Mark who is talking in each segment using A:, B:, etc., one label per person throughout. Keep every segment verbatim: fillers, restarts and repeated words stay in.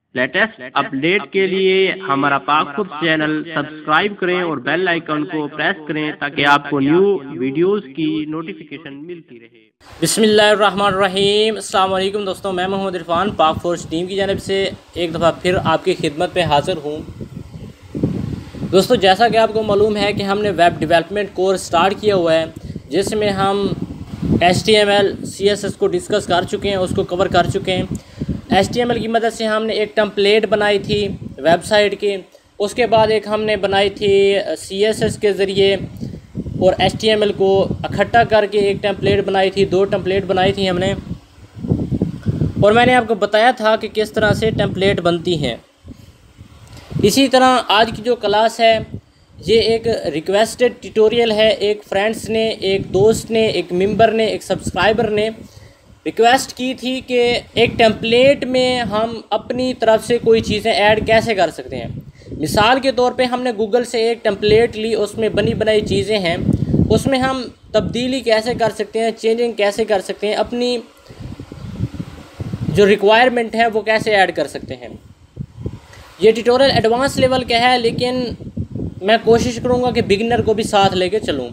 A: Latest update के लिए हमारा पाकफुड चैनल सब्सक्राइब करें और बेल आइकन को प्रेस करें ताकि आपको न्यू वीडियोस की नोटिफिकेशन मिलती रहे।
B: बिस्मिल्लाहिर्रहमानिर्रहीम। अस्सलाम वालेकुम दोस्तों, मैं मोहम्मद इरफान पाकफुड टीम की जानिब से एक दफ़ा फिर आपकी खिदमत में हाज़िर हूँ। दोस्तों, जैसा कि आपको मालूम है कि हमने वेब डेवलपमेंट कोर्स स्टार्ट किया हुआ है, जिसमें हम H T M L C S S को डिस्कस कर चुके हैं, उसको कवर कर चुके हैं। एच टी एम एल की मदद से हमने एक टेम्पलेट बनाई थी वेबसाइट की, उसके बाद एक हमने बनाई थी सी एस एस के ज़रिए और एच टी एम एल को इकट्ठा करके एक टेम्पलेट बनाई थी। दो टेम्पलेट बनाई थी हमने, और मैंने आपको बताया था कि किस तरह से टेम्पलेट बनती हैं। इसी तरह आज की जो क्लास है ये एक रिक्वेस्टेड ट्यूटोरियल है। एक फ्रेंड्स ने, एक दोस्त ने, एक मेंबर ने, एक सब्सक्राइबर ने रिक्वेस्ट की थी कि एक टेम्पलेट में हम अपनी तरफ से कोई चीज़ें ऐड कैसे कर सकते हैं। मिसाल के तौर पे हमने गूगल से एक टेम्पलेट ली, उसमें बनी बनाई चीज़ें हैं, उसमें हम तब्दीली कैसे कर सकते हैं, चेंजिंग कैसे कर सकते हैं, अपनी जो रिक्वायरमेंट है वो कैसे ऐड कर सकते हैं। ये ट्यूटोरियल एडवांस लेवल का है, लेकिन मैं कोशिश करूँगा कि बिगिनर को भी साथ लेके चलूँ।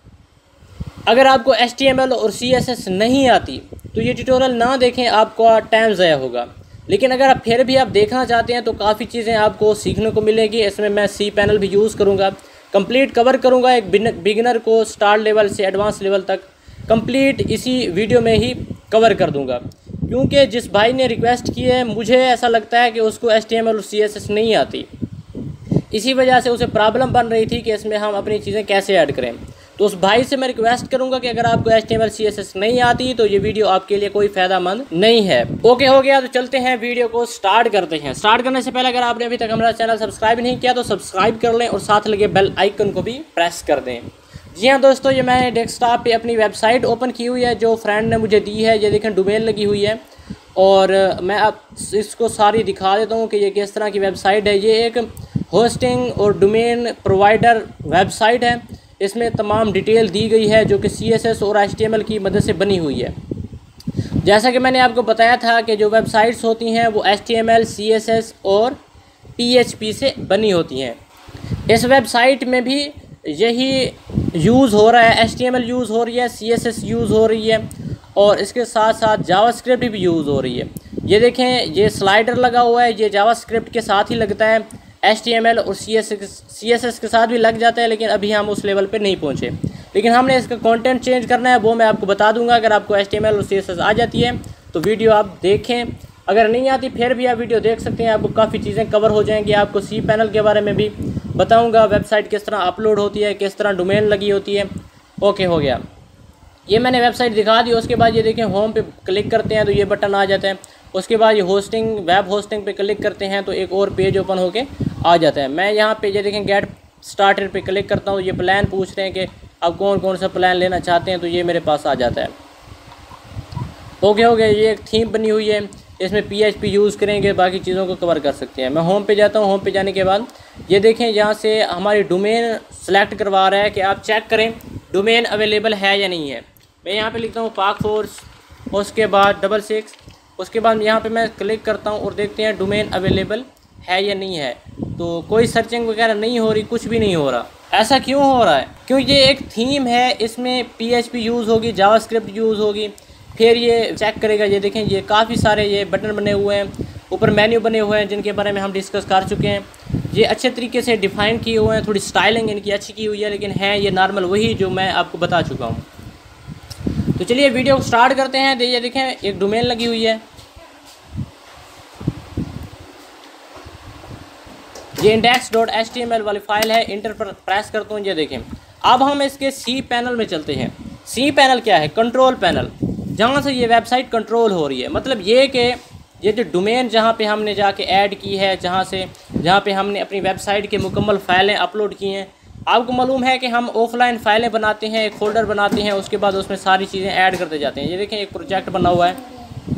B: अगर आपको एच टी एम एल और सी एस एस नहीं आती तो ये ट्यूटोरियल ना देखें, आपका टाइम ज़ाया होगा। लेकिन अगर आप फिर भी आप देखना चाहते हैं तो काफ़ी चीज़ें आपको सीखने को मिलेगी। इसमें मैं सी पैनल भी यूज़ करूँगा, कंप्लीट कवर करूँगा एक बिगिनर को स्टार्ट लेवल से एडवांस लेवल तक कंप्लीट इसी वीडियो में ही कवर कर दूँगा। क्योंकि जिस भाई ने रिक्वेस्ट की है, मुझे ऐसा लगता है कि उसको एच टी एम एल और सी एस एस नहीं आती, इसी वजह से उसे प्रॉब्लम बन रही थी कि इसमें हम अपनी चीज़ें कैसे ऐड करें। तो उस भाई से मैं रिक्वेस्ट करूंगा कि अगर आपको H T M L C S S नहीं आती तो ये वीडियो आपके लिए कोई फ़ायदेमंद नहीं है। ओके, हो गया, तो चलते हैं, वीडियो को स्टार्ट करते हैं। स्टार्ट करने से पहले अगर आपने अभी तक हमारा चैनल सब्सक्राइब नहीं किया तो सब्सक्राइब कर लें और साथ लगे बेल आइकन को भी प्रेस कर दें। जी हाँ दोस्तों, ये मैंने डेस्कटॉप पे अपनी वेबसाइट ओपन की हुई है जो फ्रेंड ने मुझे दी है। ये देखें, डोमेन लगी हुई है, और मैं अब इसको सारी दिखा देता हूँ कि ये किस तरह की वेबसाइट है। ये एक होस्टिंग और डोमेन प्रोवाइडर वेबसाइट है। इसमें तमाम डिटेल दी गई है जो कि सी एस एस और एच टी एम एल की मदद से बनी हुई है। जैसा कि मैंने आपको बताया था कि जो वेबसाइट्स होती हैं वो H T M L, C S S और पी एच पी से बनी होती हैं। इस वेबसाइट में भी यही यूज़ हो रहा है, H T M L use हो रही है, सी एस एस यूज़ हो रही है, और इसके साथ साथ जावास्क्रिप्ट भी यूज़ हो रही है। ये देखें, ये स्लाइडर लगा हुआ है, ये जावास्क्रिप्ट के साथ ही लगता है। एच टी एम एल और C S S C S S के साथ भी लग जाता है, लेकिन अभी हम उस लेवल पे नहीं पहुंचे। लेकिन हमने इसका कंटेंट चेंज करना है, वो मैं आपको बता दूंगा। अगर आपको एच टी एम एल और सी एस एस आ जाती है तो वीडियो आप देखें, अगर नहीं आती फिर भी आप वीडियो देख सकते हैं, आपको काफ़ी चीज़ें कवर हो जाएंगी। आपको सी पैनल के बारे में भी बताऊँगा, वेबसाइट किस तरह अपलोड होती है, किस तरह डोमेन लगी होती है। ओके, हो गया, ये मैंने वेबसाइट दिखा दी। उसके बाद ये देखें, होम पे क्लिक करते हैं तो ये बटन आ जाता है। उसके बाद ये होस्टिंग, वेब होस्टिंग पे क्लिक करते हैं तो एक और पेज ओपन होके आ जाता है। मैं यहाँ पे ये देखें, गेट स्टार्टेड पे क्लिक करता हूँ। ये प्लान पूछ रहे हैं कि आप कौन कौन सा प्लान लेना चाहते हैं, तो ये मेरे पास आ जाता है। ओके, हो गया, ये एक थीम बनी हुई है, इसमें पी एच पी यूज़ करेंगे, बाकी चीज़ों को कवर कर सकते हैं। मैं होम पे जाता हूँ। होम पे जाने के बाद ये देखें, यहाँ से हमारी डोमेन सेलेक्ट करवा रहा है कि आप चेक करें डोमेन अवेलेबल है या नहीं है। मैं यहाँ पे लिखता हूँ पाकफोर्स, उसके बाद डबल सिक्स, उसके बाद यहाँ पे मैं क्लिक करता हूँ और देखते हैं डोमेन अवेलेबल है या नहीं है। तो कोई सर्चिंग वगैरह नहीं हो रही, कुछ भी नहीं हो रहा। ऐसा क्यों हो रहा है? क्योंकि ये एक थीम है, इसमें पी एच पी यूज़ होगी, जावास्क्रिप्ट यूज़ होगी, फिर ये चेक करेगा। ये देखें, ये काफ़ी सारे ये बटन बने हुए हैं, ऊपर मेन्यू बने हुए हैं, जिनके बारे में हम डिस्कस कर चुके हैं। ये अच्छे तरीके से डिफ़ाइन किए हुए हैं, थोड़ी स्टाइलिंग इनकी अच्छी की हुई है, लेकिन है ये नॉर्मल वही जो मैं आपको बता चुका हूँ। तो चलिए वीडियो को स्टार्ट करते हैं। ये देखें, एक डोमेन लगी हुई है, ये index dot H T M L वाली फाइल है। इंटर पर प्रेस करता हूँ। ये देखें, अब हम इसके सी पैनल में चलते हैं। सी पैनल क्या है? कंट्रोल पैनल, जहाँ से ये वेबसाइट कंट्रोल हो रही है। मतलब ये कि ये जो डोमेन जहाँ पे हमने जाके ऐड की है, जहाँ से जहाँ पे हमने अपनी वेबसाइट के मुकम्मल फ़ाइलें अपलोड की हैं। आपको मालूम है कि हम ऑफलाइन फ़ाइलें बनाते हैं, एक फ़ोल्डर बनाते हैं, उसके बाद उसमें सारी चीज़ें ऐड करते जाते हैं। ये देखें, एक प्रोजेक्ट बना हुआ है,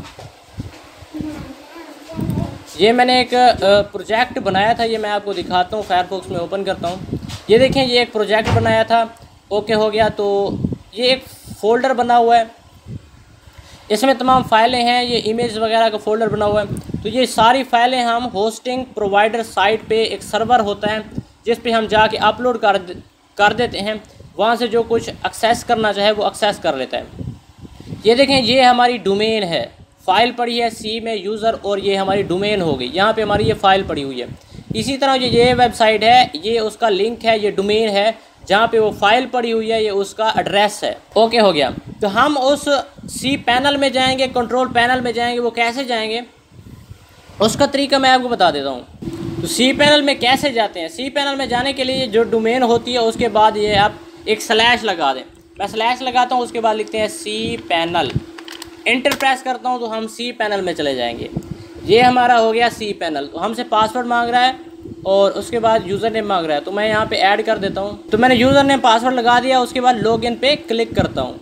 B: ये मैंने एक प्रोजेक्ट बनाया था, ये मैं आपको दिखाता हूँ। फायरफॉक्स में ओपन करता हूँ। ये देखें, ये एक प्रोजेक्ट बनाया था। ओके, हो गया, तो ये एक फ़ोल्डर बना हुआ है। इसमें तमाम फाइलें हैं, ये इमेज वगैरह का फोल्डर बना हुआ है। तो ये सारी फाइलें हम होस्टिंग प्रोवाइडर साइट पे एक सर्वर होता है जिस पे हम जाके अपलोड कर कर देते हैं, वहाँ से जो कुछ एक्सेस करना चाहे वो एक्सेस कर लेता है। ये देखें, ये हमारी डोमेन है, फ़ाइल पड़ी है सी में यूज़र, और ये हमारी डोमेन हो गई, यहाँ पे हमारी ये फ़ाइल पड़ी हुई है। इसी तरह ये ये वेबसाइट है, ये उसका लिंक है, ये डोमेन है, जहाँ पे वो फाइल पड़ी हुई है, ये उसका एड्रेस है। ओके हो गया। तो हम उस सी पैनल में जाएंगे, कंट्रोल पैनल में जाएंगे। वो कैसे जाएंगे उसका तरीका मैं आपको बता देता हूँ। तो सी पैनल में कैसे जाते हैं? सी पैनल में जाने के लिए जो डोमेन होती है उसके बाद ये आप एक स्लैश लगा दें। मैं स्लैश लगाता हूँ, उसके बाद लिखते हैं सी पैनल, एंटर प्रेस करता हूँ तो हम सी पैनल में चले जाएंगे। ये हमारा हो गया सी पैनल। तो हमसे पासवर्ड मांग रहा है और उसके बाद यूज़र नेम मांग रहा है, तो मैं यहाँ पे ऐड कर देता हूँ। तो मैंने यूज़र नेम पासवर्ड लगा दिया, उसके बाद लॉगिन पे क्लिक करता हूँ।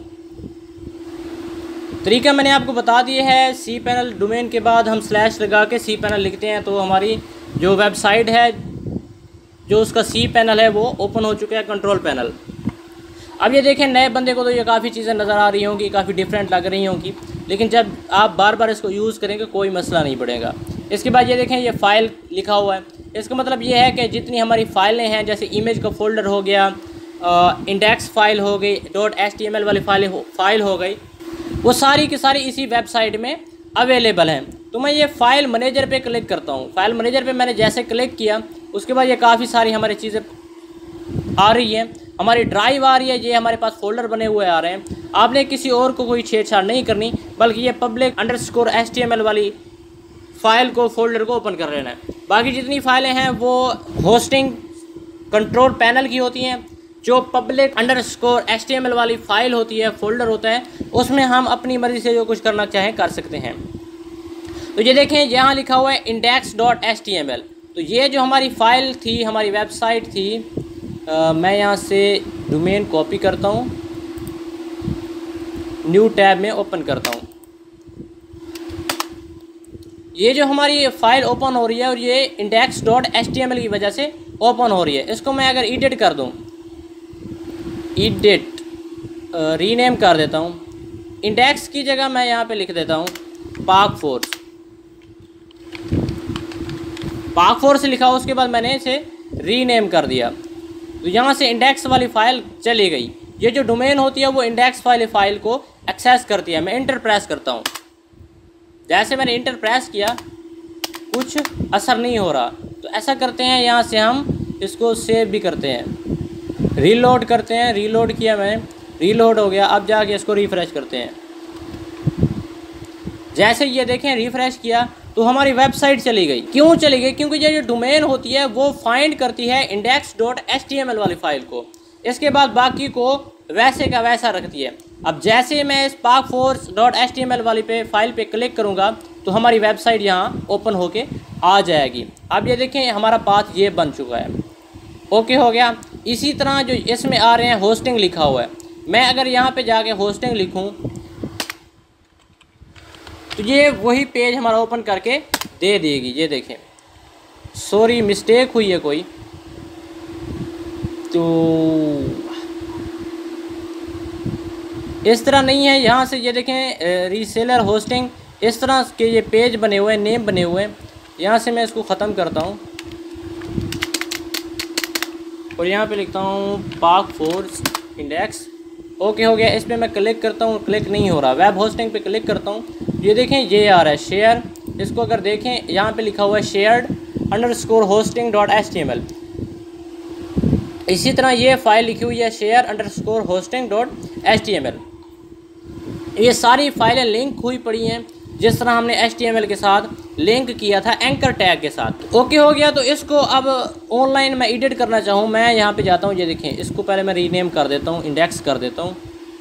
B: तरीका मैंने आपको बता दिया है। सी पैनल डोमेन के बाद हम स्लैश लगा के सी पैनल लिखते हैं, तो हमारी जो वेबसाइट है, जो उसका सी पैनल है, वो ओपन हो चुका है, कंट्रोल पैनल। अब ये देखें, नए बंदे को तो ये काफ़ी चीज़ें नज़र आ रही होंगी, काफ़ी डिफरेंट लग रही होंगी, लेकिन जब आप बार बार इसको यूज़ करेंगे कोई मसला नहीं पड़ेगा। इसके बाद ये देखें, ये फ़ाइल लिखा हुआ है। इसका मतलब ये है कि जितनी हमारी फ़ाइलें हैं, जैसे इमेज का फ़ोल्डर हो गया, इंडेक्स फ़ाइल हो गई, dot H T M L वाली फाइल हो फाइल हो गई, वो सारी की सारी इसी वेबसाइट में अवेलेबल हैं। तो मैं ये फ़ाइल मैनेजर पे क्लिक करता हूँ। फ़ाइल मैनेजर पे मैंने जैसे क्लिक किया, उसके बाद ये काफ़ी सारी हमारी चीज़ें आ रही हैं, हमारी ड्राइव आ रही है, ये हमारे पास फ़ोल्डर बने हुए आ रहे हैं। आपने किसी और को कोई छेड़छाड़ नहीं करनी, बल्कि ये public underscore H T M L वाली फ़ाइल को, फोल्डर को ओपन कर लेना है। बाकी जितनी फ़ाइलें हैं वो होस्टिंग कंट्रोल पैनल की होती हैं। जो public underscore H T M L वाली फ़ाइल होती है, फोल्डर होता है, उसमें हम अपनी मर्ज़ी से जो कुछ करना चाहें कर सकते हैं। तो ये देखें, यहाँ लिखा हुआ है index dot H T M L. तो ये जो हमारी फ़ाइल थी, हमारी वेबसाइट थी, आ, मैं यहाँ से डोमेन कॉपी करता हूँ, न्यू टैब में ओपन करता हूँ। ये जो हमारी फ़ाइल ओपन हो रही है और ये index dot H T M L की वजह से ओपन हो रही है। इसको मैं अगर एडिट कर दूँ, एडिट रीनेम कर देता हूँ। इंडेक्स की जगह मैं यहाँ पे लिख देता हूँ पाक फोर्स। पाक फोर्स लिखा, उसके बाद मैंने इसे रीनेम कर दिया। तो यहाँ से इंडेक्स वाली फ़ाइल चली गई। ये जो डोमेन होती है वो इंडेक्स वाली फ़ाइल को एक्सेस करती है। मैं इंटर प्रेस करता हूँ, जैसे मैंने इंटर प्रेस किया कुछ असर नहीं हो रहा। तो ऐसा करते हैं, यहाँ से हम इसको सेव भी करते हैं, रीलोड करते हैं। रीलोड किया मैंने, रीलोड हो गया। अब जाके इसको रिफ़्रेश करते हैं। जैसे ये देखें, रिफ़्रेश किया तो हमारी वेबसाइट चली गई। क्यों चली गई? क्योंकि ये जो डोमेन होती है वो फाइंड करती है index dot H T M L वाली फ़ाइल को, इसके बाद बाकी को वैसे का वैसा रखती है। अब जैसे मैं इस Pak force dot H T M L वाली पे फाइल पे क्लिक करूँगा तो हमारी वेबसाइट यहाँ ओपन होके आ जाएगी। अब ये देखें, हमारा पाथ ये बन चुका है। ओके हो गया। इसी तरह जो इसमें आ रहे हैं होस्टिंग लिखा हुआ है, मैं अगर यहाँ पे जाके होस्टिंग लिखूँ तो ये वही पेज हमारा ओपन करके दे देगी। ये देखें, सॉरी मिस्टेक हुई है कोई, तो इस तरह नहीं है। यहाँ से ये देखें, रीसेलर होस्टिंग, इस तरह के ये पेज बने हुए हैं, नेम बने हुए हैं। यहाँ से मैं इसको ख़त्म करता हूँ और यहाँ पे लिखता हूँ पाक फोर्स इंडेक्स। ओके हो गया। इस पर मैं क्लिक करता हूँ, क्लिक नहीं हो रहा। वेब होस्टिंग पे क्लिक करता हूँ, ये देखें ये आ रहा है शेयर। इसको अगर देखें, यहाँ पे लिखा हुआ है shared underscore hosting dot H T M L. इसी तरह ये फाइल लिखी हुई है share underscore hosting dot H T M L. ये सारी फाइलें लिंक हुई पड़ी हैं, जिस तरह हमने एच टी एम एल के साथ लिंक किया था एंकर टैग के साथ। ओके हो गया। तो इसको अब ऑनलाइन मैं एडिट करना चाहूँ, मैं यहाँ पे जाता हूँ। ये देखें, इसको पहले मैं रीनेम कर देता हूँ, इंडेक्स कर देता हूँ,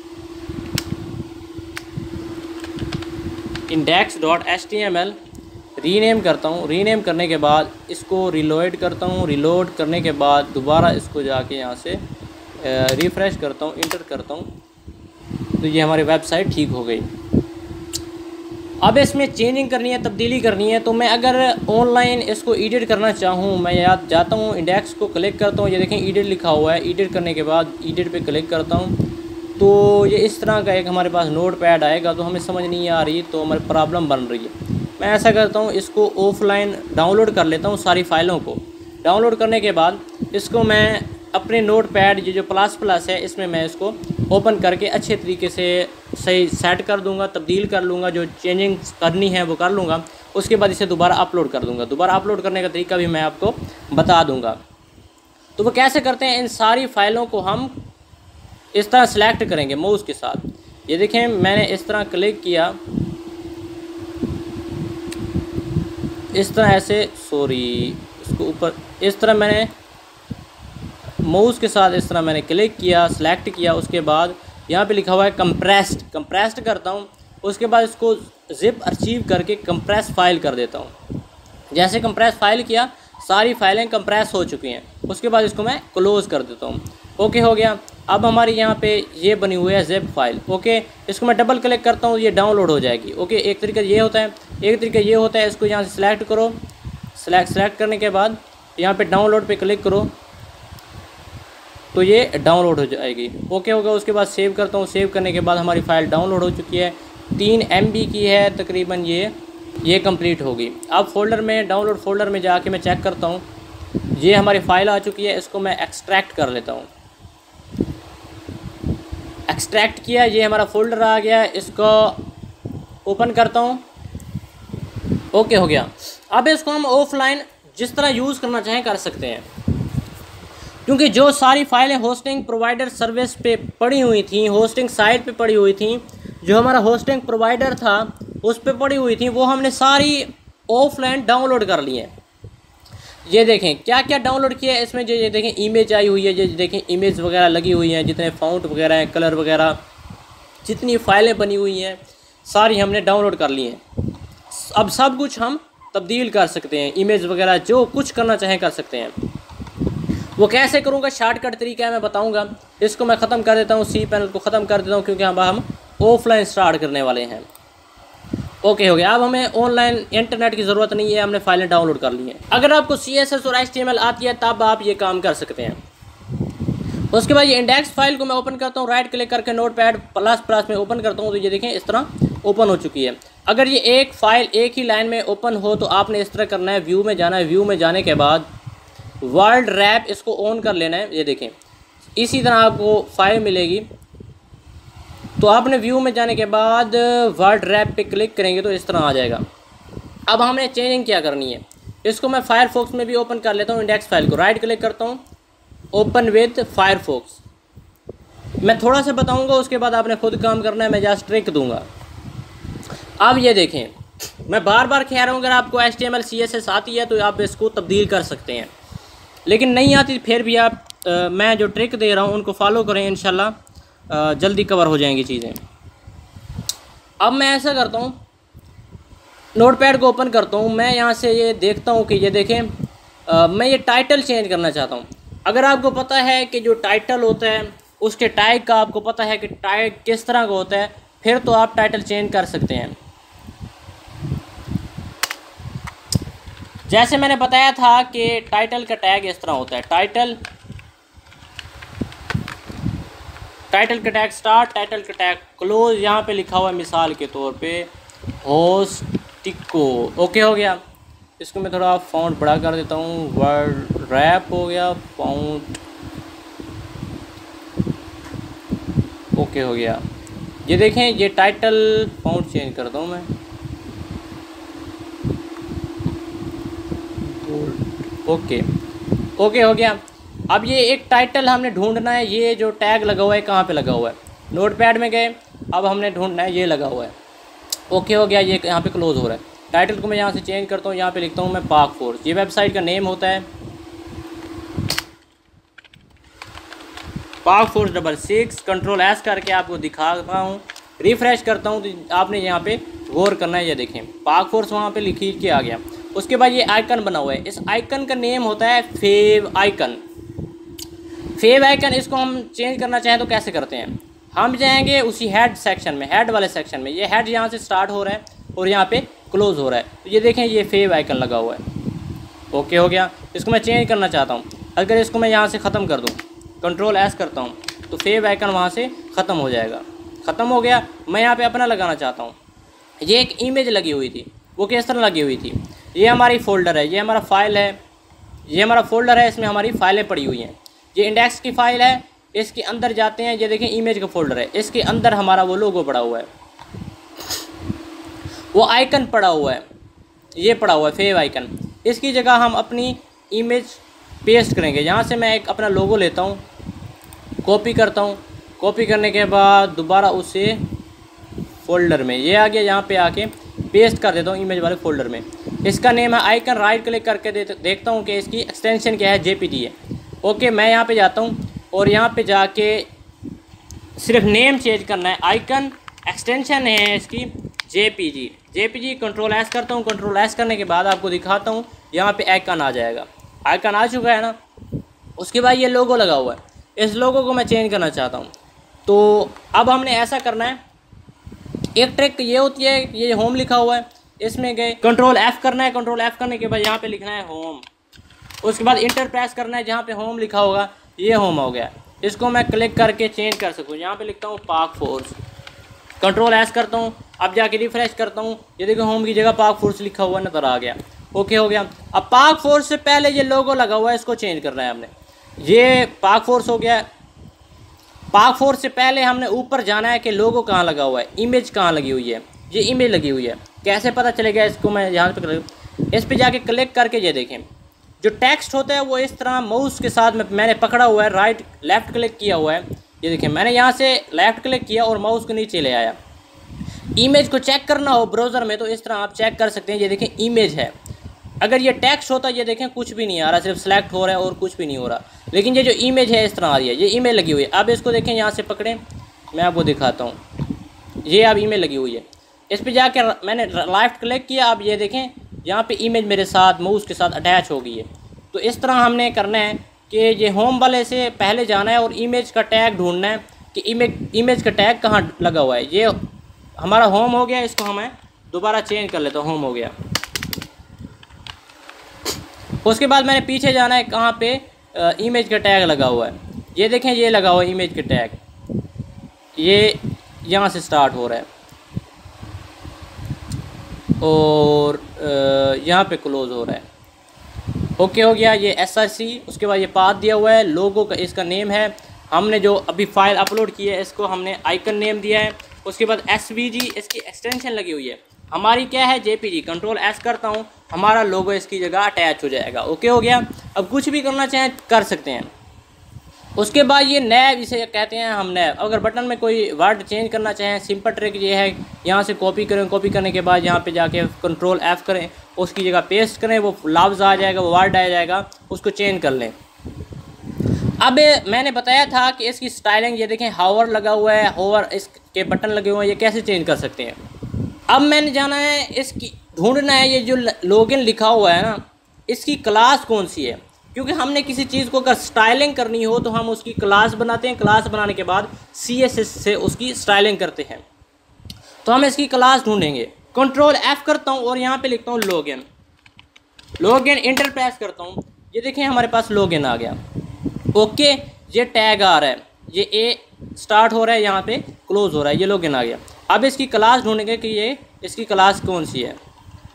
B: index dot H T M L rename करता हूँ। रीनेम करने के बाद इसको रिलोड करता हूँ। रिलोड करने के बाद दोबारा इसको जाके यहाँ से रिफ़्रेश करता हूँ, इंटर करता हूँ, तो ये हमारी वेबसाइट ठीक हो गई। अब इसमें चेंजिंग करनी है, तब्दीली करनी है। तो मैं अगर ऑनलाइन इसको एडिट करना चाहूँ, मैं याद जाता हूँ, इंडेक्स को क्लिक करता हूँ। ये देखें एडिट लिखा हुआ है। एडिट करने के बाद एडिट पे क्लिक करता हूँ। तो ये इस तरह का एक हमारे पास नोट पैड आएगा, तो हमें समझ नहीं आ रही, तो हमारी प्रॉब्लम बन रही है। मैं ऐसा करता हूँ, इसको ऑफलाइन डाउनलोड कर लेता हूँ सारी फाइलों को। डाउनलोड करने के बाद इसको मैं अपने नोट पैड ये जो प्लस प्लस है इसमें मैं इसको ओपन करके अच्छे तरीके से सही सेट कर दूंगा, तब्दील कर लूँगा, जो चेंजिंग करनी है वो कर लूँगा। उसके बाद इसे दोबारा अपलोड कर दूँगा। दोबारा अपलोड करने का तरीका भी मैं आपको बता दूँगा। तो वो कैसे करते हैं, इन सारी फाइलों को हम इस तरह सेलेक्ट करेंगे माउस के साथ। ये देखें, मैंने इस तरह क्लिक किया, इस तरह ऐसे सॉरी इसको ऊपर इस तरह मैंने माउस के साथ इस तरह मैंने क्लिक किया, सेलेक्ट किया। उसके बाद यहाँ पे लिखा हुआ है कंप्रेस्ड, कंप्रेस्ड करता हूँ। उसके बाद इसको जिप अचीव करके कंप्रेस फाइल कर देता हूँ। जैसे कंप्रेस फाइल किया, सारी फाइलें कंप्रेस हो चुकी हैं। उसके बाद इसको मैं क्लोज़ कर देता हूँ। ओके हो गया। अब हमारी यहाँ पे ये बनी हुई है जिप फाइल। ओके, इसको मैं डबल क्लिक करता हूँ, ये डाउनलोड हो जाएगी। ओके, एक तरीका ये होता है, एक तरीका ये होता है, इसको यहाँ से सिलेक्ट करो। सेलेक्ट सेलेक्ट करने के बाद यहाँ पे डाउनलोड पे क्लिक करो तो ये डाउनलोड हो जाएगी। ओके होगा। उसके बाद सेव करता हूँ। सेव करने के बाद हमारी फ़ाइल डाउनलोड हो चुकी है, तीन एम बी की है तकरीबन। ये ये कंप्लीट होगी। अब फोल्डर में, डाउनलोड फोल्डर में जाके मैं चेक करता हूँ, ये हमारी फ़ाइल आ चुकी है। इसको मैं एक्सट्रैक्ट कर लेता हूँ। एक्सट्रैक्ट किया, ये हमारा फोल्डर आ गया। इसको ओपन करता हूँ। ओके हो गया। अब इसको हम ऑफलाइन जिस तरह यूज़ करना चाहें कर सकते हैं, क्योंकि जो सारी फाइलें होस्टिंग प्रोवाइडर सर्विस पे पड़ी हुई थी, होस्टिंग साइट पे पड़ी हुई थी, जो हमारा होस्टिंग प्रोवाइडर था उस पे पड़ी हुई थी, वो हमने सारी ऑफलाइन डाउनलोड कर ली हैं। ये देखें क्या क्या डाउनलोड किया है इसमें। जो ये देखें इमेज आई हुई है, ये देखें इमेज वगैरह लगी हुई हैं, जितने फ़ॉन्ट वगैरह हैं, कलर वगैरह, जितनी फ़ाइलें बनी हुई हैं सारी हमने डाउनलोड कर ली हैं। अब सब कुछ हम तब्दील कर सकते हैं, इमेज वगैरह जो कुछ करना चाहें कर सकते हैं। वो कैसे करूँगा, शॉर्टकट तरीका है, मैं बताऊँगा। इसको मैं ख़त्म कर देता हूँ, सी पैनल को ख़त्म कर देता हूँ, क्योंकि हम हम ऑफलाइन स्टार्ट करने वाले हैं। ओके हो गया। अब हमें ऑनलाइन इंटरनेट की ज़रूरत नहीं है, हमने फाइलें डाउनलोड कर ली हैं। अगर आपको सी एस एस और एच टी एम एल आती है तब आप ये काम कर सकते हैं। उसके बाद ये इंडेक्स फाइल को मैं ओपन करता हूँ, राइट क्लिक करके नोट पैड प्लस प्लस में ओपन करता हूँ, तो ये देखें इस तरह ओपन हो चुकी है। अगर ये एक फ़ाइल एक ही लाइन में ओपन हो तो आपने इस तरह करना है, व्यू में जाना है। व्यू में जाने के बाद वर्ल्ड रैप इसको ऑन कर लेना है। ये देखें इसी तरह आपको फाइल मिलेगी। तो आपने व्यू में जाने के बाद वर्ल्ड रैप पे क्लिक करेंगे तो इस तरह आ जाएगा। अब हमने चेंजिंग क्या करनी है, इसको मैं फायरफॉक्स में भी ओपन कर लेता हूँ। इंडेक्स फाइल को राइट क्लिक करता हूँ, ओपन विद फायरफॉक्स। मैं थोड़ा सा बताऊँगा, उसके बाद आपने खुद काम करना है, मैं जस्ट ट्रिक दूँगा। अब ये देखें, मैं बार बार कह रहा हूँ, अगर आपको H T M L C S S आती है तो आप इसको तब्दील कर सकते हैं, लेकिन नहीं आती फिर भी आप आ, मैं जो ट्रिक दे रहा हूँ उनको फॉलो करें, इंशाल्लाह जल्दी कवर हो जाएंगी चीज़ें। अब मैं ऐसा करता हूँ, नोटपैड को ओपन करता हूँ। मैं यहाँ से ये देखता हूँ कि ये देखें आ, मैं ये टाइटल चेंज करना चाहता हूँ। अगर आपको पता है कि जो टाइटल होता है उसके टैग का आपको पता है कि टैग किस तरह का होता है, फिर तो आप टाइटल चेंज कर सकते हैं। जैसे मैंने बताया था कि टाइटल का टैग इस तरह होता है। टाइटल टाइटल का टैग स्टार्ट, टाइटल का टैग क्लोज। यहाँ पे लिखा हुआ है मिसाल के तौर पे होस्टिको। ओके हो गया। इसको मैं थोड़ा फ़ॉन्ट बड़ा कर देता हूँ। वर्ड रैप हो गया, फ़ॉन्ट ओके हो गया। ये देखें, ये टाइटल फ़ॉन्ट चेंज करता हूँ मैं, ओके ओके हो गया। अब ये एक टाइटल हमने ढूंढना है। ये जो टैग लगा हुआ है कहाँ पे लगा हुआ है, नोटपैड में गए, अब हमने ढूंढना है, ये लगा हुआ है। ओके हो गया, ये यहाँ पे क्लोज हो रहा है। टाइटल को मैं यहाँ से चेंज करता हूँ, यहाँ पे लिखता हूँ मैं पाक फोर्स। ये वेबसाइट का नेम होता है Pak force double six. Control S करके आपको दिखाता हूँ, रिफ्रेश करता हूँ तो आपने यहाँ पे गौर करना है। ये देखें पाक फोर्स वहाँ पे लिखी के आ गया। उसके बाद ये आइकन बना हुआ है, इस आइकन का नेम होता है फेव आइकन। फेव आइकन, इसको हम चेंज करना चाहें तो कैसे करते हैं, हम जाएंगे उसी हेड सेक्शन में, हेड वाले सेक्शन में। ये हेड यहाँ से स्टार्ट हो रहा है और यहाँ पे क्लोज हो रहा है। तो ये देखें ये फेव आइकन लगा हुआ है। ओके हो गया। इसको मैं चेंज करना चाहता हूँ। अगर इसको मैं यहाँ से ख़त्म कर दूँ, कंट्रोल एस करता हूँ, तो फेव आइकन वहाँ से ख़त्म हो जाएगा। ख़त्म हो गया। मैं यहाँ पे अपना लगाना चाहता हूँ। ये एक इमेज लगी हुई थी, वो किस तरह लगी हुई थी, ये हमारी फ़ोल्डर है, ये हमारा फाइल है, ये हमारा फ़ोल्डर है, इसमें हमारी फ़ाइलें पड़ी हुई हैं। ये इंडेक्स की फ़ाइल है, इसके अंदर जाते हैं, ये देखें इमेज का फ़ोल्डर है, इसके अंदर हमारा वो लोगो पड़ा हुआ है, वो आइकन पड़ा हुआ है, ये पड़ा हुआ है फेव आइकन। इसकी जगह हम अपनी इमेज पेस्ट करेंगे। यहाँ से मैं एक अपना लोगो लेता हूँ, कॉपी करता हूँ, कॉपी करने के बाद दोबारा उसे फ़ोल्डर में, ये आ गया, यहाँ पे आके पेस्ट कर देता हूँ इमेज वाले फ़ोल्डर में। इसका नेम है आइकन, राइट क्लिक करके दे, देखता हूँ कि इसकी एक्सटेंशन क्या है, जेपीजी है। ओके, मैं यहाँ पे जाता हूँ और यहाँ पे जाके सिर्फ नेम चेंज करना है, आइकन एक्सटेंशन है इसकी जेपीजी। जेपीजी कंट्रोल एस करता हूँ, कंट्रोल एस करने के बाद आपको दिखाता हूँ, यहाँ पे आइकन आ जाएगा। आइकन आ चुका है ना। उसके बाद ये लोगो लगा हुआ है, इस लोगो को मैं चेंज करना चाहता हूँ। तो अब हमने ऐसा करना है, एक ट्रिक ये होती है, ये होम लिखा हुआ है, इसमें गए कंट्रोल एफ करना है, कंट्रोल एफ करने के बाद यहाँ पे लिखना है होम, उसके बाद इंटर प्रेस करना है, जहाँ पे होम लिखा होगा ये होम हो गया। इसको मैं क्लिक करके चेंज कर सकूँ, यहाँ पे लिखता हूँ पाक फोर्स, कंट्रोल एस करता हूँ, अब जाके रिफ्रेश करता हूँ, ये देखो होम की जगह पाक फोर्स लिखा हुआ नजर आ गया। ओके हो गया। अब पाक फोर्स से पहले ये लोगो लगा हुआ है, इसको चेंज करना है हमने। ये पाक फोर्स हो गया। पाक फोर्स से पहले हमने ऊपर जाना है कि लोगो कहाँ लगा हुआ है, इमेज कहाँ लगी हुई है, ये इमेज लगी हुई है, कैसे पता चलेगा इसको। मैं यहाँ पे इस पे जाके क्लिक करके ये देखें, जो टेक्स्ट होता है वो इस तरह माउस के साथ में मैंने पकड़ा हुआ है, राइट लेफ़्ट क्लिक किया हुआ है, ये देखें मैंने यहाँ से लेफ़्ट क्लिक किया और माउस को नीचे ले आया। इमेज को चेक करना हो ब्राउज़र में तो इस तरह आप चेक कर सकते हैं, ये देखें इमेज है। अगर ये टेक्स्ट होता है, ये देखें कुछ भी नहीं आ रहा, सिर्फ सेलेक्ट हो रहा है और कुछ भी नहीं हो रहा, लेकिन ये जो इमेज है इस तरह आ रही है, ये इमेज लगी हुई है। अब इसको देखें, यहाँ से पकड़ें, मैं आपको दिखाता हूँ, ये अब इमेज लगी हुई है। इस पर जाके मैंने लेफ्ट क्लिक किया, अब ये देखें यहाँ पे इमेज मेरे साथ माउस के साथ अटैच हो गई है। तो इस तरह हमने करना है कि ये होम वाले से पहले जाना है और इमेज का टैग ढूंढना है कि इमेज इमेज का टैग कहाँ लगा हुआ है। ये हमारा होम हो गया, इसको हमें दोबारा चेंज कर लेता हूँ, होम हो गया। उसके बाद मैंने पीछे जाना है, कहाँ पे इमेज का टैग लगा हुआ है, ये देखें ये लगा हुआ है इमेज का टैग, ये यहाँ से स्टार्ट हो रहा है और यहाँ पे क्लोज हो रहा है। ओके हो गया, ये एस आर सी। उसके बाद ये पाथ दिया हुआ है, लोगो का इसका नेम है, हमने जो अभी फाइल अपलोड की है इसको हमने आइकन नेम दिया है। उसके बाद एस वी जी इसकी एक्सटेंशन लगी हुई है, हमारी क्या है जेपीजी। कंट्रोल एस करता हूँ, हमारा लोगो इसकी जगह अटैच हो जाएगा। ओके हो गया। अब कुछ भी करना चाहें कर सकते हैं। उसके बाद ये नैब, इसे कहते हैं हम नैब। अगर बटन में कोई वर्ड चेंज करना चाहें, सिंपल ट्रिक ये है, यहाँ से कॉपी करें, कॉपी करने के बाद यहाँ पे जाके कंट्रोल एफ करें, उसकी जगह पेस्ट करें, वो लफ्ज़ आ जाएगा, वो वर्ड आ जाएगा, उसको चेंज कर लें। अब मैंने बताया था कि इसकी स्टाइलिंग, ये देखें हावर लगा हुआ है, हावर इसके बटन लगे हुए हैं, ये कैसे चेंज कर सकते हैं। अब मैंने जाना है, इसकी ढूंढना है, ये जो लॉगिन लिखा हुआ है ना, इसकी क्लास कौन सी है, क्योंकि हमने किसी चीज़ को अगर स्टाइलिंग करनी हो तो हम उसकी क्लास बनाते हैं, क्लास बनाने के बाद सी एस एस से उसकी स्टाइलिंग करते हैं। तो हम इसकी क्लास ढूंढेंगे। कंट्रोल एफ करता हूँ और यहाँ पे लिखता हूँ लॉगिन, लॉगिन इंटर प्रेस करता हूँ, ये देखें हमारे पास लॉगिन आ गया। ओके, ये टैग आ रहा है, ये ए स्टार्ट हो रहा है, यहाँ पे क्लोज हो रहा है, ये लॉगिन आ गया। अब इसकी क्लास ढूंढेंगे कि ये इसकी क्लास कौन सी है।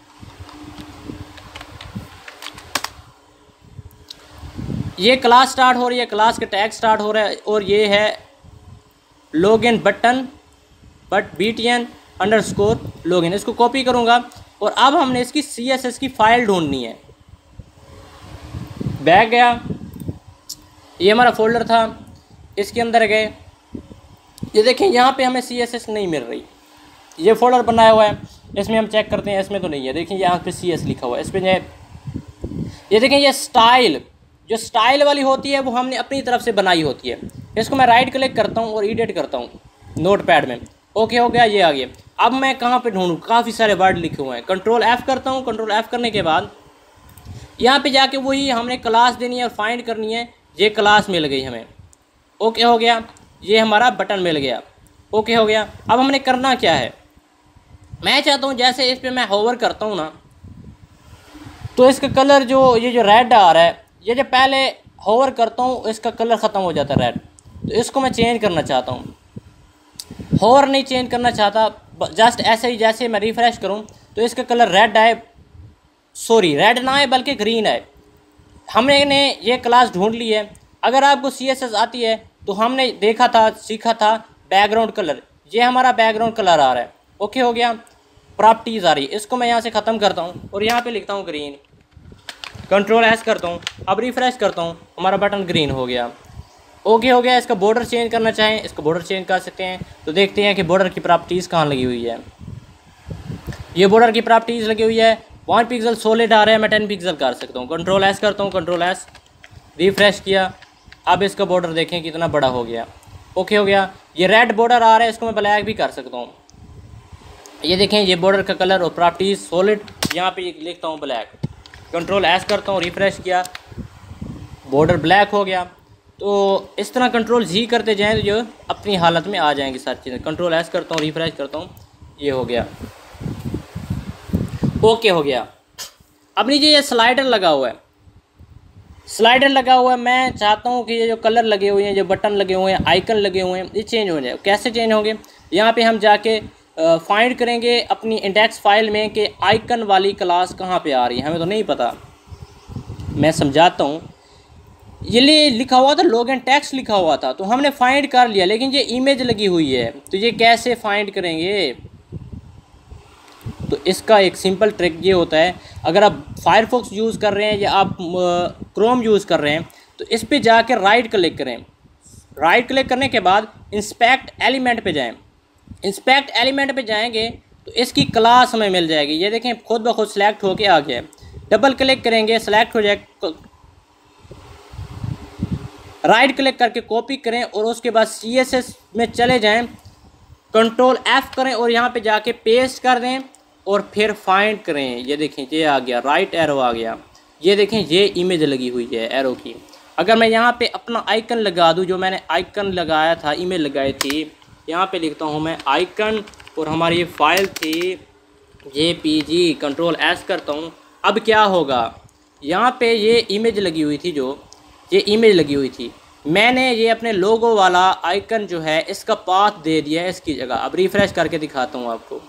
B: ये क्लास स्टार्ट हो रही है, क्लास का टैग स्टार्ट हो रहा है और ये है login button but B T N underscore स्कोर लॉगिन। इसको कॉपी करूँगा और अब हमने इसकी सी एस एस की फ़ाइल ढूंढनी है। बैक गया, ये हमारा फोल्डर था, इसके अंदर गए, ये देखें यहाँ पे हमें सी एस एस नहीं मिल रही। ये फोल्डर बनाया हुआ है, इसमें हम चेक करते हैं, इसमें तो नहीं है। देखिए यहाँ पे सी एस लिखा हुआ है, इस पर ये देखें, ये स्टाइल, जो स्टाइल वाली होती है वो हमने अपनी तरफ से बनाई होती है। इसको मैं राइट क्लिक करता हूँ और एडिट करता हूँ नोट पैड में। ओके हो गया, ये आ गया। अब मैं कहाँ पे ढूंढूँ, काफ़ी सारे वर्ड लिखे हुए हैं। कंट्रोल एफ करता हूँ, कंट्रोल एफ करने के बाद यहाँ पे जाके वही हमने क्लास देनी है और फाइंड करनी है। ये क्लास मिल गई हमें। ओके हो गया, ये हमारा बटन मिल गया। ओके हो गया। अब हमने करना क्या है, मैं चाहता हूँ जैसे इस पर मैं होवर करता हूँ ना, तो इसका कलर जो ये जो रेड आ रहा है, ये जो पहले होवर करता हूँ इसका कलर ख़त्म हो जाता है रेड। तो इसको मैं चेंज करना चाहता हूँ। और नहीं चेंज करना चाहता, जस्ट ऐसे ही जैसे मैं रिफ़्रेश करूँ तो इसका कलर रेड आए, सॉरी रेड ना आए बल्कि ग्रीन आए। हमने ये क्लास ढूंढ ली है। अगर आपको सी एस एस आती है तो हमने देखा था, सीखा था बैकग्राउंड कलर, ये हमारा बैकग्राउंड कलर आ रहा है। ओके हो गया। प्रॉपर्टीज़ आ रही है, इसको मैं यहाँ से ख़त्म करता हूँ और यहाँ पे लिखता हूँ ग्रीन, कंट्रोल एस करता हूँ। अब रिफ़्रेश करता हूँ, हमारा बटन ग्रीन हो गया। ओके हो गया। इसका बॉर्डर चेंज करना चाहें, इसको बॉर्डर चेंज कर सकते हैं। तो देखते हैं कि बॉर्डर की प्रॉपर्टीज़ कहाँ लगी हुई है। ये बॉर्डर की प्रॉपर्टीज़ लगी हुई है। वन पिक्सल सॉलिड आ रहा है, मैं टेन पिक्सल कर सकता हूँ। कंट्रोल एस करता हूँ, कंट्रोल एस, रिफ़्रेश किया। अब इसका बॉर्डर देखें कितना बड़ा हो गया। ओके हो गया। ये रेड बॉर्डर आ रहा है, इसको मैं ब्लैक भी कर सकता हूँ। ये देखें, ये बॉर्डर का कलर और प्रॉपर्टीज़ सॉलिड, यहाँ पे लिखता हूँ ब्लैक। कंट्रोल एस करता हूँ, रिफ़्रेश किया, बॉर्डर ब्लैक हो गया। तो इस तरह कंट्रोल जी करते जाएं तो जो अपनी हालत में आ जाएंगी सारी चीज़ें। कंट्रोल एस करता हूँ, रिफ़्रेश करता हूँ, ये हो गया। ओके हो गया। अब नीचे ये स्लाइडर लगा हुआ है, स्लाइडर लगा हुआ है। मैं चाहता हूँ कि ये जो कलर लगे हुए हैं, जो बटन लगे हुए हैं, आइकन लगे हुए हैं, ये चेंज हो जाए। कैसे चेंज होंगे? यहाँ पे हम जाके फाइंड करेंगे अपनी इंडेक्स फाइल में कि आइकन वाली क्लास कहाँ पे आ रही है। हमें तो नहीं पता, मैं समझाता हूँ। ये लिए लिखा हुआ था लॉगिन टेक्स्ट लिखा हुआ था, तो हमने फाइंड कर लिया, लेकिन ये इमेज लगी हुई है, तो ये कैसे फाइंड करेंगे? तो इसका एक सिंपल ट्रिक ये होता है, अगर आप फायरफॉक्स यूज़ कर रहे हैं या आप क्रोम यूज़ कर रहे हैं तो इस पे जाकर राइट क्लिक करें। राइट क्लिक करने के बाद इंस्पेक्ट एलिमेंट पे जाएं। इंस्पेक्ट एलिमेंट पे जाएंगे तो इसकी क्लास हमें मिल जाएगी। ये देखें, खुद ब खुद सेलेक्ट होके आ गया। डबल क्लिक करेंगे, सेलेक्ट हो जाए, राइट क्लिक करके कॉपी करें और उसके बाद सी एस एस में चले जाएं, कंट्रोल एफ करें और यहाँ पे जाके पेस्ट कर दें और फिर फाइंड करें। ये देखें, ये आ गया, राइट एरो आ गया। ये देखें, ये इमेज लगी हुई है एरो की। अगर मैं यहाँ पे अपना आइकन लगा दूँ, जो मैंने आइकन लगाया था, इमेज लगाई थी, यहाँ पे लिखता हूँ मैं आइकन और हमारी ये फाइल थी J P G, control S करता हूँ। अब क्या होगा, यहाँ पे ये इमेज लगी हुई थी, जो ये इमेज लगी हुई थी, मैंने ये अपने लोगो वाला आइकन जो है इसका पाथ दे दिया है इसकी जगह। अब रिफ़्रेश करके दिखाता हूँ आपको।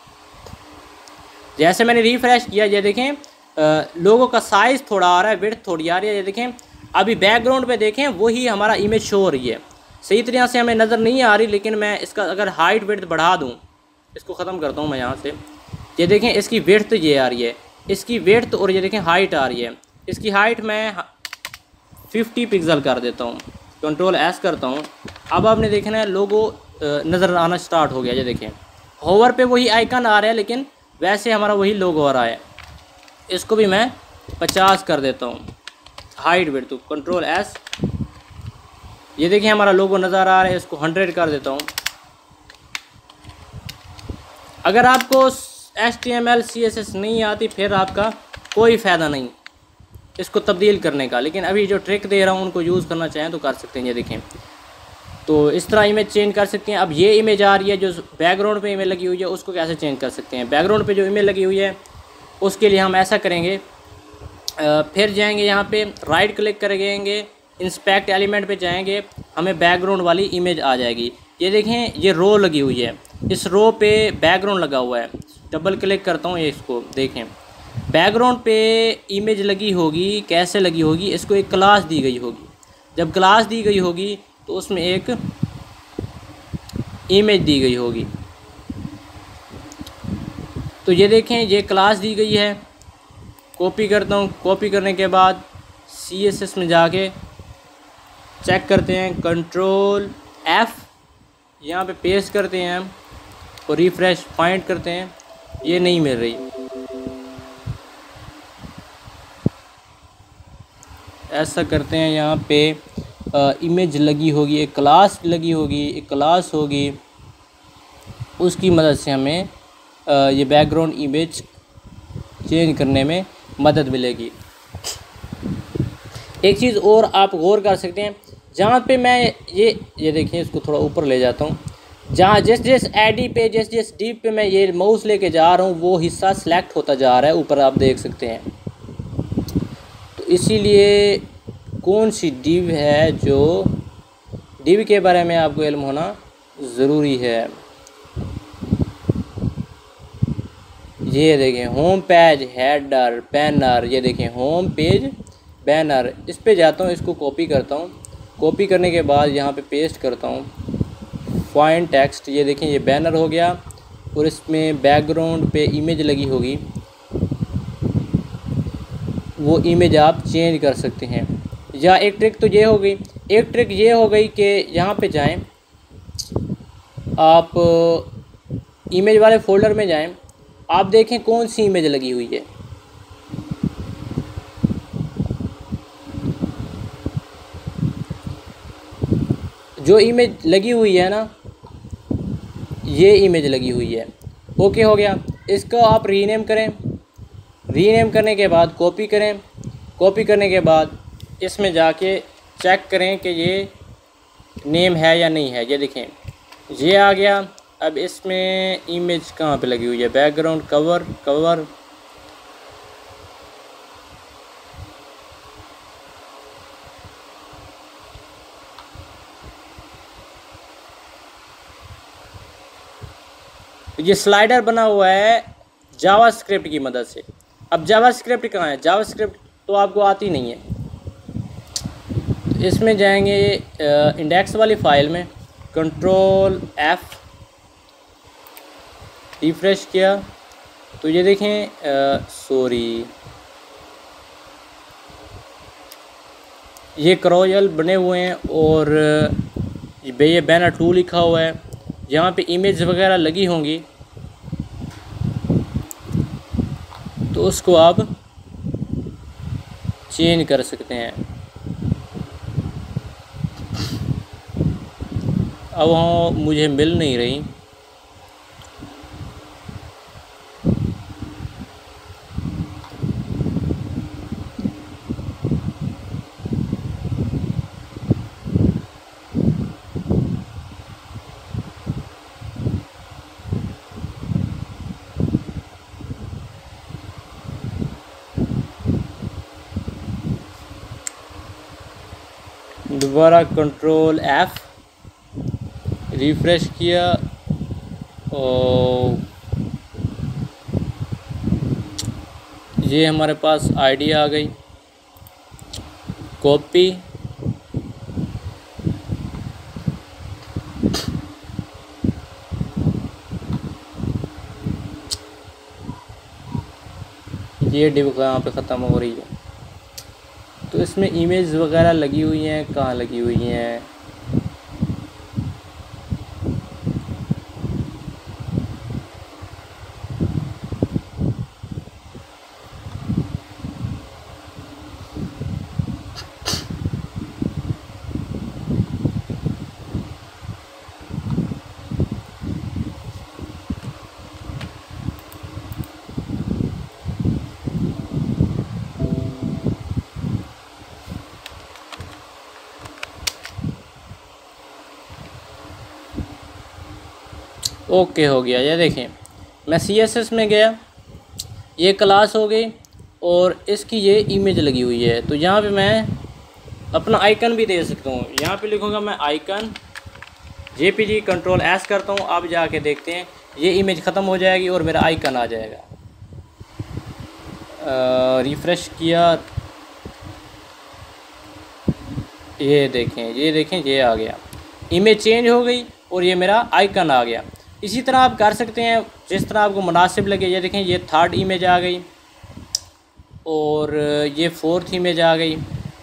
B: जैसे मैंने रिफ़्रेश किया, ये देखें लोगो का साइज़ थोड़ा आ रहा है, विड्थ थोड़ी आ रही है। ये देखें, अभी बैकग्राउंड पे देखें वही हमारा इमेज शो हो रही है। सही तरह से हमें नज़र नहीं आ रही, लेकिन मैं इसका अगर हाइट विड्थ बढ़ा दूँ, इसको ख़त्म करता हूँ मैं यहाँ से। ये देखें, इसकी विड्थ ये आ रही है, इसकी विड्थ, और ये देखें हाइट आ रही है। इसकी हाइट मैं फिफ्टी पिक्सल कर देता हूँ, कंट्रोल एस करता हूँ। अब आपने देखना है लोगो नज़र आना स्टार्ट हो गया। ये देखें, होवर पे वही आइकन आ रहा है, लेकिन वैसे हमारा वही लोगो आ रहा है। इसको भी मैं पचास कर देता हूँ हाइट विड्थ, तो कंट्रोल एस। ये देखिए, हमारा लोगो नज़र आ रहा है, इसको हंड्रेड कर देता हूँ। अगर आपको H T M L C S S नहीं आती, फिर आपका कोई फ़ायदा नहीं इसको तब्दील करने का, लेकिन अभी जो ट्रिक दे रहा हूँ उनको यूज़ करना चाहें तो कर सकते हैं। ये देखें, तो इस तरह इमेज चेंज कर सकते हैं। अब ये इमेज आ रही है जो बैकग्राउंड पे इमेज लगी हुई है, उसको कैसे चेंज कर सकते हैं? बैकग्राउंड पे जो इमेज लगी हुई है उसके लिए हम ऐसा करेंगे, फिर जाएंगे यहाँ पे, राइट क्लिक करेंगे, इंस्पेक्ट एलिमेंट पे जाएंगे, हमें बैकग्राउंड वाली इमेज आ जाएगी। ये देखें, ये रो लगी हुई है, इस रो पे बैकग्राउंड लगा हुआ है। डबल क्लिक करता हूँ, ये इसको देखें, बैकग्राउंड पे इमेज लगी होगी। कैसे लगी होगी? इसको एक क्लास दी गई होगी। जब क्लास दी गई होगी तो उसमें एक इमेज दी गई होगी। तो ये देखें, ये क्लास दी गई है। कॉपी करता हूँ, कॉपी करने के बाद सी एस एस में जाके चेक करते हैं, कंट्रोल एफ यहाँ पे पेस्ट करते हैं हम और रिफ़्रेश फाइंड करते हैं, ये नहीं मिल रही। ऐसा करते हैं, यहाँ पे आ, इमेज लगी होगी, एक क्लास लगी होगी, एक क्लास होगी, उसकी मदद से हमें आ, ये बैकग्राउंड इमेज चेंज करने में मदद मिलेगी। एक चीज़ और आप गौर कर सकते हैं, जहाँ पे मैं ये ये देखिए, इसको थोड़ा ऊपर ले जाता हूँ, जहाँ जिस जिस एडी पे, जिस जिस डीप पे मैं ये माउस लेके जा रहा हूँ, वो हिस्सा सेलेक्ट होता जा रहा है, ऊपर आप देख सकते हैं। तो इसीलिए कौन सी डिव है जो डिव के बारे में आपको इल्म होना ज़रूरी है। ये देखें होम पेज, हेडर, बैनर, ये देखें होम पेज बैनर। इस पे जाता हूँ, इसको कॉपी करता हूँ, कॉपी करने के बाद यहाँ पे पेस्ट करता हूँ। फाइंड टेक्स्ट, ये देखें ये बैनर हो गया और इसमें बैकग्राउंड पे इमेज लगी होगी, वो इमेज आप चेंज कर सकते हैं। या एक ट्रिक तो ये हो गई, एक ट्रिक ये हो गई कि यहाँ पे जाएं आप, इमेज वाले फोल्डर में जाएं, आप देखें कौन सी इमेज लगी हुई है। जो इमेज लगी हुई है ना, ये इमेज लगी हुई है। ओके हो गया। इसको आप रीनेम करें, रीनेम करने के बाद कॉपी करें, कॉपी करने के बाद इसमें जाके चेक करें कि ये नेम है या नहीं है। ये देखें ये आ गया। अब इसमें इमेज कहाँ पे लगी हुई है, बैकग्राउंड, कवर, कवर, ये स्लाइडर बना हुआ है जावास्क्रिप्ट की मदद से। अब जावास्क्रिप्ट कहाँ है, जावास्क्रिप्ट तो आपको आती नहीं है। इसमें जाएंगे इंडेक्स वाली फ़ाइल में, कंट्रोल एफ़, रिफ्रेश किया तो ये देखें, सॉरी ये क्रॉयल बने हुए हैं और ये बैनर टू लिखा हुआ है। यहाँ पे इमेज वगैरह लगी होंगी तो उसको आप चेंज कर सकते हैं। अब वहाँ मुझे मिल नहीं रही, दोबारा कंट्रोल एफ़, रिफ्रेश किया और ये हमारे पास आईडी आ गई। कॉपी, ये डिव कहाँ पे ख़त्म हो रही है। तो इसमें इमेज वगैरह लगी हुई हैं, कहाँ लगी हुई हैं, ओके हो गया। ये देखें मैं सी एस एस में गया, ये क्लास हो गई और इसकी ये इमेज लगी हुई है। तो यहाँ पे मैं अपना आइकन भी दे सकता हूँ। यहाँ पे लिखूँगा मैं icon J P G, control S करता हूँ। आप जाके देखते हैं ये इमेज ख़त्म हो जाएगी और मेरा आइकन आ जाएगा। रिफ़्रेश किया, ये देखें ये देखें ये आ गया, इमेज चेंज हो गई और ये मेरा आइकन आ गया। इसी तरह आप कर सकते हैं जिस तरह आपको मुनासिब लगे। ये देखें ये थर्ड इमेज आ गई और ये फोर्थ इमेज आ गई।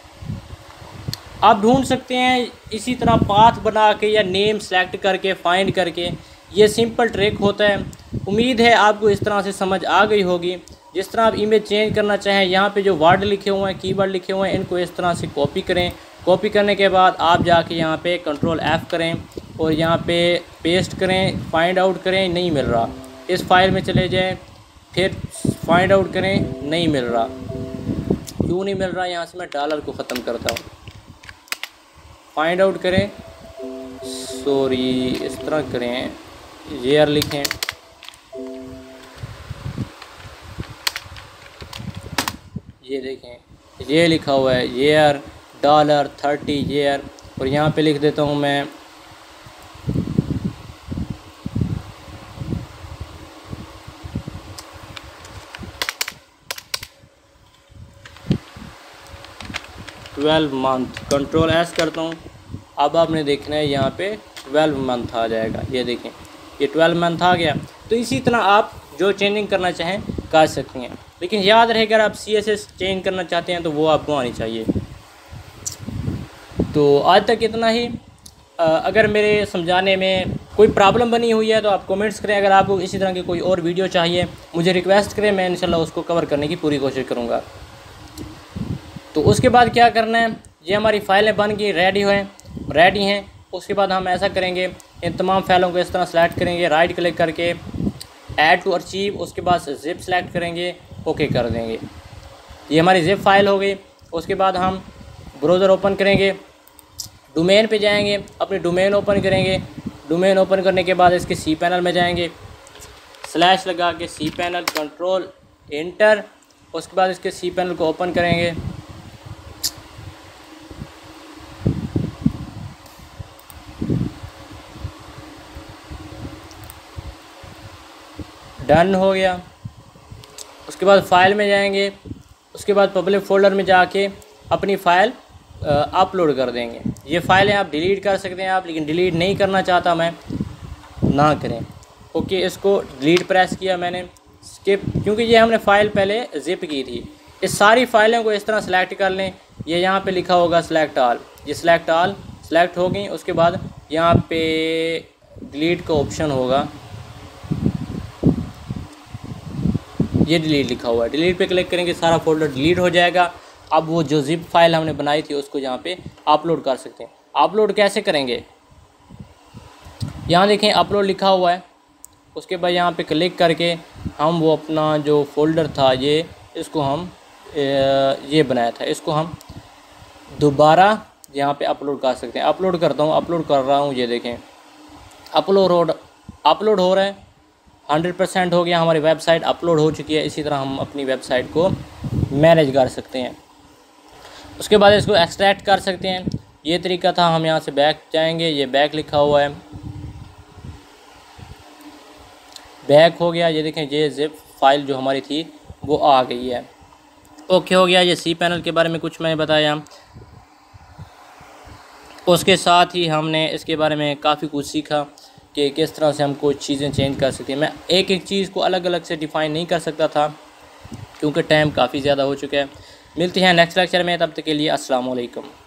B: आप ढूंढ सकते हैं इसी तरह पाथ बना के या नेम सेलेक्ट करके फाइंड करके। ये सिंपल ट्रिक होता है। उम्मीद है आपको इस तरह से समझ आ गई होगी। जिस तरह आप इमेज चेंज करना चाहें, यहाँ पे जो वर्ड लिखे हुए हैं, कीवर्ड लिखे हुए हैं, इनको इस तरह से कॉपी करें। कॉपी करने के बाद आप जाके यहाँ पे कंट्रोल एफ़ करें और यहाँ पे पेस्ट करें, फाइंड आउट करें, नहीं मिल रहा, इस फाइल में चले जाएं, फिर फाइंड आउट करें, नहीं मिल रहा। क्यों नहीं मिल रहा, यहाँ से मैं डॉलर को ख़त्म करता हूँ। फाइंड आउट करें, सॉरी इस तरह करें, येयर लिखें, ये देखें ये लिखा हुआ है येयर डॉलर थर्टी येयर, और यहाँ पे लिख देता हूँ मैं ट्वेल्व मंथ, कंट्रोल एस करता हूँ। अब आपने देखना है यहाँ पे ट्वेल्व मंथ आ जाएगा, ये देखें ये ट्वेल्व मंथ आ गया। तो इसी तरह आप जो चेंजिंग करना चाहें कर सकते हैं, लेकिन याद रहे अगर आप सी एस एस चेंज करना चाहते हैं तो वो आपको आनी चाहिए। तो आज तक इतना ही। अगर मेरे समझाने में कोई प्रॉब्लम बनी हुई है तो आप कमेंट्स करें। अगर आपको इसी तरह की कोई और वीडियो चाहिए मुझे रिक्वेस्ट करें, मैं इंशाल्लाह उसको कवर करने की पूरी कोशिश करूँगा। तो उसके बाद क्या करना है, ये हमारी फ़ाइलें बन गई, रेडी हैं रेडी हैं उसके बाद हम ऐसा करेंगे, इन तमाम फाइलों को इस तरह सेलेक्ट करेंगे, राइट क्लिक करके ऐड टू अर्चीव, उसके बाद ज़िप सेलेक्ट करेंगे, ओके कर देंगे। ये हमारी ज़िप फाइल हो गई। उसके बाद हम ब्राउज़र ओपन करेंगे, डोमेन पे जाएंगे, अपनी डोमेन ओपन करेंगे। डोमेन ओपन करने के बाद इसके सी पैनल में जाएंगे, स्लैश लगा के सी पैनल, कंट्रोल एंटर। उसके बाद इसके सी पैनल को ओपन करेंगे। डन हो गया। उसके बाद फ़ाइल में जाएंगे, उसके बाद पब्लिक फ़ोल्डर में जाके अपनी फ़ाइल अपलोड कर देंगे। ये फ़ाइलें आप डिलीट कर सकते हैं आप, लेकिन डिलीट नहीं करना चाहता मैं, ना करें। ओके, इसको डिलीट प्रेस किया मैंने, स्किप, क्योंकि ये हमने फ़ाइल पहले ज़िप की थी। इस सारी फ़ाइलों को इस तरह सेलेक्ट कर लें। ये यहाँ पे लिखा होगा सेलेक्ट ऑल, ये सेलेक्ट ऑल सेलेक्ट हो गई। उसके बाद यहाँ पे डिलीट का ऑप्शन होगा, ये डिलीट लिखा हुआ है, डिलीट पे क्लिक करेंगे, सारा फोल्डर डिलीट हो जाएगा। अब वो जो जिप फाइल हमने बनाई थी उसको यहाँ पे अपलोड कर सकते हैं। अपलोड कैसे करेंगे, यहाँ देखें अपलोड लिखा हुआ है। उसके बाद यहाँ पे क्लिक करके हम वो अपना जो फोल्डर था ये इसको हम ये बनाया था, इसको हम दोबारा यहाँ पे अपलोड कर सकते हैं। अपलोड करता हूँ, अपलोड कर रहा हूँ, ये देखें अपलोड हो अपलोड हो रहा है, हंड्रेड परसेंट हो गया, हमारी वेबसाइट अपलोड हो चुकी है। इसी तरह हम अपनी वेबसाइट को मैनेज कर सकते हैं। उसके बाद इसको एक्सट्रैक्ट कर सकते हैं, ये तरीका था। हम यहाँ से बैक जाएंगे, ये बैक लिखा हुआ है, बैक हो गया। ये देखें ये ज़िप फाइल जो हमारी थी वो आ गई है, ओके हो गया। ये सी पैनल के बारे में कुछ मैंने बताया, उसके साथ ही हमने इसके बारे में काफ़ी कुछ सीखा कि किस तरह से हम कुछ चीज़ें चेंज कर सकते हैं। मैं एक एक चीज़ को अलग अलग से डिफ़ाइन नहीं कर सकता था क्योंकि टाइम काफ़ी ज़्यादा हो चुका है। मिलते हैं नेक्स्ट लेक्चर में, तब तक के लिए अस्सलाम वालेकुम।